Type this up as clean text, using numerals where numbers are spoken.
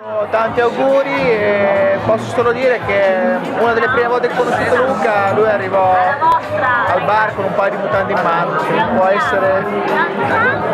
Tanti auguri e posso solo dire che una delle prime volte che ho conosciuto Luca, lui arrivò al bar con un paio di mutande in mano, quindi può essere